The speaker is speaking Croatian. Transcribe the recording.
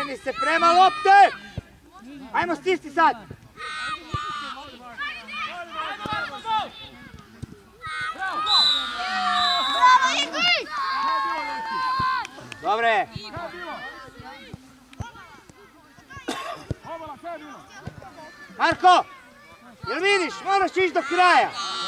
Okreni se prema lopte! Ajmo stisni sad! Dobre! Marko! Jel vidiš? Moraš ići do kraja!